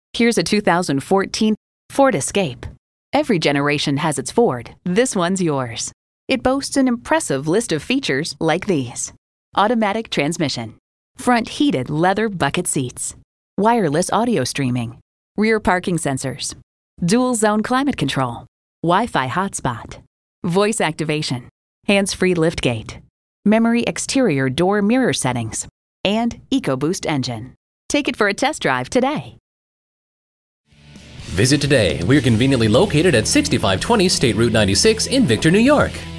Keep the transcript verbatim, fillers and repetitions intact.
Here's a two thousand fourteen Ford Escape. Every generation has its Ford. This one's yours. It boasts an impressive list of features like these: automatic transmission, front heated leather bucket seats, wireless audio streaming, rear parking sensors, dual zone climate control, Wi-Fi hotspot, voice activation, hands-free liftgate, memory exterior door mirror settings, and EcoBoost engine. Take it for a test drive today. Visit today. We're conveniently located at sixty-five twenty State Route ninety-six in Victor, New York.